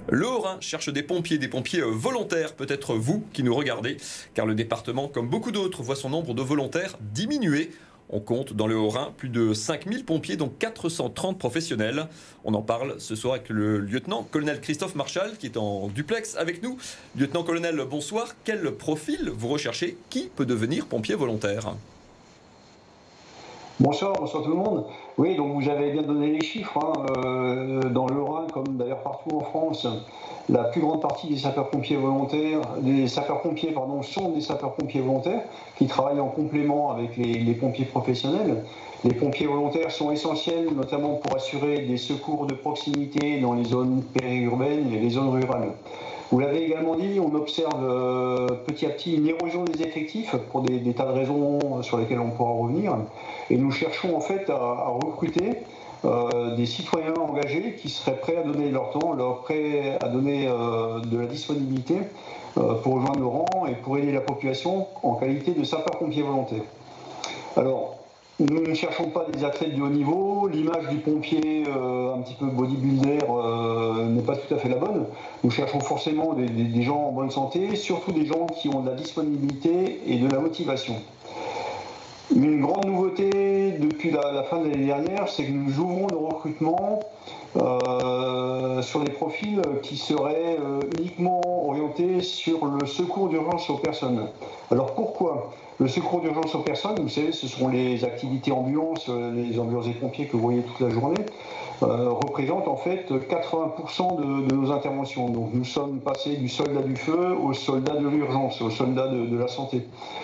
Le Haut-Rhin cherche des pompiers volontaires, peut-être vous qui nous regardez, car le département, comme beaucoup d'autres, voit son nombre de volontaires diminuer. On compte dans le Haut-Rhin plus de 5000 pompiers, dont 430 professionnels. On en parle ce soir avec le lieutenant-colonel Christophe Marchal, qui est en duplex avec nous. Lieutenant-colonel, bonsoir. Quel profil vous recherchez? Qui peut devenir pompier volontaire? Bonsoir, bonsoir tout le monde. Oui, donc vous avez bien donné les chiffres. Dans le Rhin, comme d'ailleurs partout en France, la plus grande partie des sapeurs-pompiers volontaires, sont des sapeurs-pompiers volontaires qui travaillent en complément avec les pompiers professionnels. Les pompiers volontaires sont essentiels, notamment pour assurer des secours de proximité dans les zones périurbaines et les zones rurales. Vous l'avez également dit, on observe petit à petit une érosion des effectifs pour des tas de raisons sur lesquelles on pourra revenir. Et nous cherchons en fait à recruter des citoyens engagés qui seraient prêts à donner leur temps, prêts à donner de la disponibilité pour rejoindre nos rangs et pour aider la population en qualité de sapeurs-pompiers volontaires. Alors, nous ne cherchons pas des athlètes de haut niveau, l'image du pompier un petit peu bodybuilder n'est pas tout à fait la bonne. Nous cherchons forcément des gens en bonne santé, surtout des gens qui ont de la disponibilité et de la motivation. Une grande nouveauté depuis la fin de l'année dernière, c'est que nous ouvrons nos recrutements sur des profils qui seraient uniquement orientés sur le secours d'urgence aux personnes. Alors pourquoi? Le secours d'urgence aux personnes, vous savez, ce sont les activités ambulances, les ambulances et pompiers que vous voyez toute la journée, représentent en fait 80% de nos interventions. Donc nous sommes passés du soldat du feu au soldat de l'urgence, au soldat de la santé.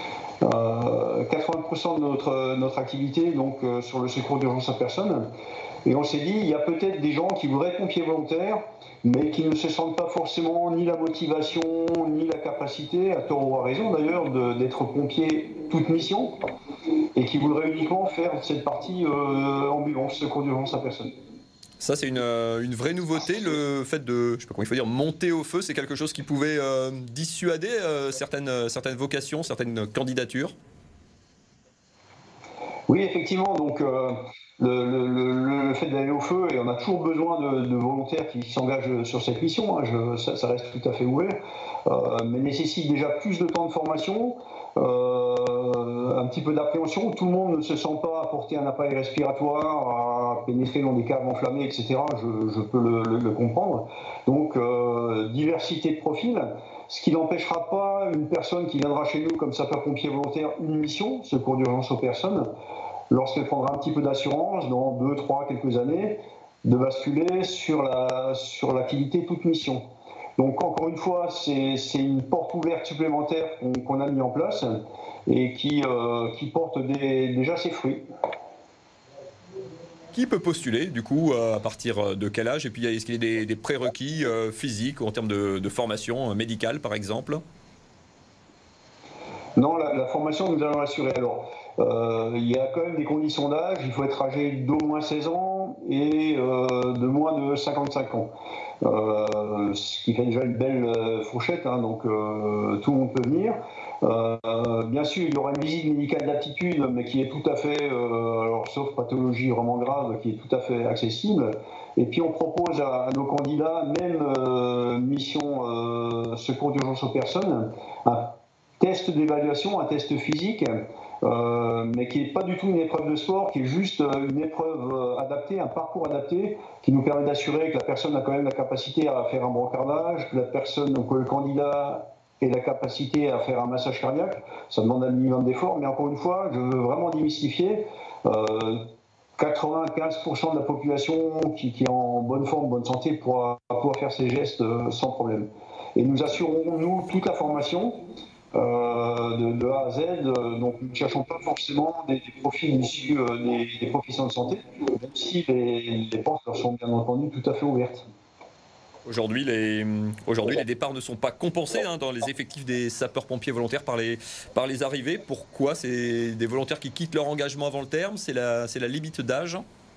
80% de notre activité donc sur le secours d'urgence à personne. Et on s'est dit, il y a peut-être des gens qui voudraient être pompiers volontaires, mais qui ne se sentent pas forcément ni la motivation, ni la capacité, à tort ou à raison d'ailleurs, d'être pompiers toute mission, et qui voudraient uniquement faire cette partie ambulance, secours d'urgence à personne. Ça, c'est une vraie nouveauté, le fait de, je sais pas comment il faut dire, monter au feu. C'est quelque chose qui pouvait dissuader certaines vocations, certaines candidatures. Oui, effectivement, donc le fait d'aller au feu, et on a toujours besoin de volontaires qui s'engagent sur cette mission, hein, ça reste tout à fait ouvert, mais nécessite déjà plus de temps de formation, un petit peu d'appréhension. Tout le monde ne se sent pas à porter un appareil respiratoire, à pénétrer dans des caves enflammées, etc. Je peux le comprendre. Donc, diversité de profils. Ce qui n'empêchera pas une personne qui viendra chez nous comme sapeur-pompier volontaire, une mission, secours d'urgence aux personnes, lorsqu'elle prendra un petit peu d'assurance, dans 2, 3, quelques années, de basculer sur l'activité toute mission. Donc encore une fois, c'est une porte ouverte supplémentaire qu'on a mis en place et qui porte déjà ses fruits. Qui peut postuler, du coup, à partir de quel âge? Et puis, est-ce qu'il y a des prérequis physiques ou en termes de formation médicale, par exemple? Non, la formation, nous allons l'assurer. Alors, il y a quand même des conditions d'âge. Il faut être âgé d'au moins 16 ans et de moins de 55 ans. Ce qui fait déjà une belle fourchette, hein, donc tout le monde peut venir. Bien sûr, il y aura une visite médicale d'aptitude, mais qui est tout à fait, alors, sauf pathologie vraiment grave, qui est tout à fait accessible. Et puis on propose à nos candidats, même mission secours d'urgence aux personnes, un test d'évaluation, un test physique, mais qui n'est pas du tout une épreuve de sport, qui est juste une épreuve adaptée, un parcours adapté, qui nous permet d'assurer que la personne a quand même la capacité à faire un brancardage, que la personne, donc le candidat ait la capacité à faire un massage cardiaque. Ça demande un minimum d'effort, mais encore une fois, je veux vraiment démystifier. 95% de la population qui est en bonne forme, bonne santé, pourra faire ces gestes sans problème. Et nous assurons, nous, toute la formation, de A à Z, donc nous ne cherchons pas forcément des profils issus des professions de santé, même si les portes leur sont bien entendu tout à fait ouvertes. Aujourd'hui, les départs ne sont pas compensés dans les effectifs des sapeurs-pompiers volontaires par les arrivées. Pourquoi? C'est des volontaires qui quittent leur engagement avant le terme? C'est la limite d'âge?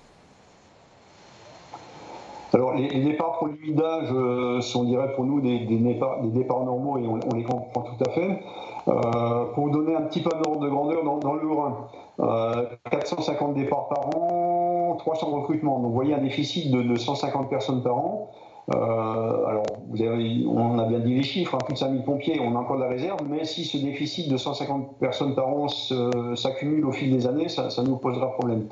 Alors les départs pour limite d'âge sont, je dirais, pour nous des départs normaux, et on les comprend tout à fait. Pour vous donner un petit peu un ordre de grandeur, dans le Haut-Rhin, 450 départs par an, 300 recrutements. Donc vous voyez un déficit de 150 personnes par an. Alors, on a bien dit les chiffres, hein, plus de 5000 pompiers, on a encore de la réserve, mais si ce déficit de 150 personnes par an s'accumule au fil des années, ça nous posera problème.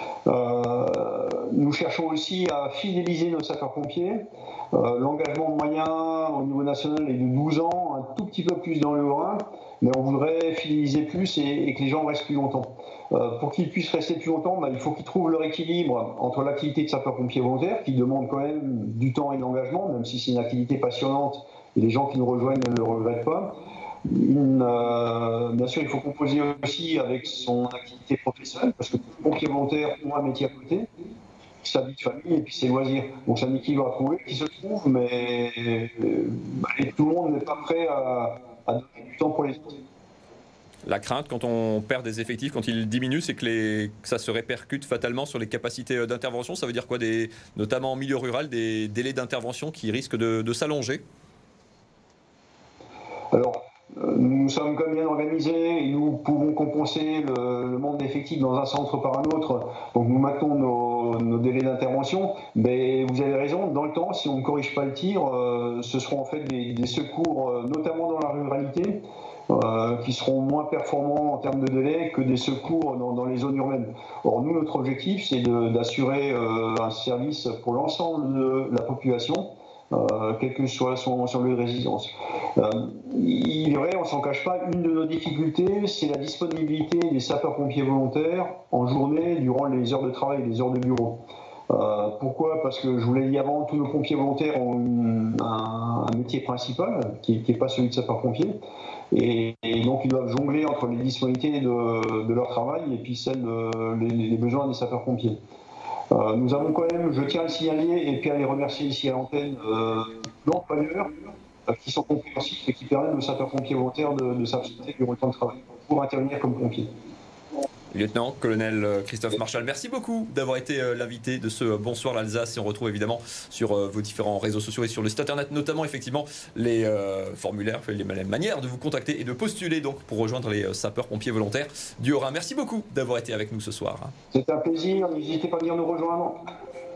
Nous cherchons aussi à fidéliser nos sapeurs-pompiers. L'engagement moyen au niveau national est de 12 ans, un tout petit peu plus dans le Haut-Rhin, mais on voudrait fidéliser plus et que les gens restent plus longtemps. Pour qu'ils puissent rester plus longtemps, il faut qu'ils trouvent leur équilibre entre l'activité de sapeur-pompier volontaire, qui demande quand même du temps et de l'engagement, même si c'est une activité passionnante et les gens qui nous rejoignent ne le regrettent pas. Bien sûr, il faut composer aussi avec son activité professionnelle, parce que les pompiers volontaires ont un métier à côté, sa vie de famille et puis ses loisirs. Donc c'est un équilibre à trouver qui se trouve, mais tout le monde n'est pas prêt à donner du temps pour les autres. La crainte quand on perd des effectifs, quand ils diminuent, c'est que ça se répercute fatalement sur les capacités d'intervention. Ça veut dire quoi, notamment en milieu rural, des délais d'intervention qui risquent de s'allonger? Alors, nous sommes comme bien organisés et nous pouvons compenser le manque d'effectifs dans un centre par un autre. Donc nous maintenons nos délais d'intervention. Mais vous avez raison, dans le temps, si on ne corrige pas le tir, ce seront en fait des secours, notamment dans la ruralité, qui seront moins performants en termes de délai que des secours dans les zones urbaines. Or, nous, notre objectif, c'est d'assurer un service pour l'ensemble de la population, quel que soit son lieu de résidence. Il est vrai, on ne s'en cache pas, une de nos difficultés, c'est la disponibilité des sapeurs-pompiers volontaires en journée, durant les heures de travail et les heures de bureau. Pourquoi? Parce que je vous l'ai dit avant, tous nos pompiers volontaires ont un métier principal, qui n'est pas celui de sapeur-pompier. Et donc ils doivent jongler entre les disponibilités de leur travail et puis les besoins des sapeurs-pompiers. Nous avons quand même, je tiens à le signaler et puis à les remercier ici à l'antenne, d'employeurs qui sont compréhensifs et qui permettent aux sapeurs-pompiers volontaires de s'absenter durant le temps de travail pour intervenir comme pompiers. Lieutenant-colonel Christophe Marchal, merci beaucoup d'avoir été l'invité de ce Bonsoir l'Alsace, et on retrouve évidemment sur vos différents réseaux sociaux et sur le site internet notamment effectivement les formulaires, les manières de vous contacter et de postuler donc pour rejoindre les sapeurs-pompiers volontaires du Haut-Rhin. Merci beaucoup d'avoir été avec nous ce soir. C'est un plaisir, n'hésitez pas à venir nous rejoindre.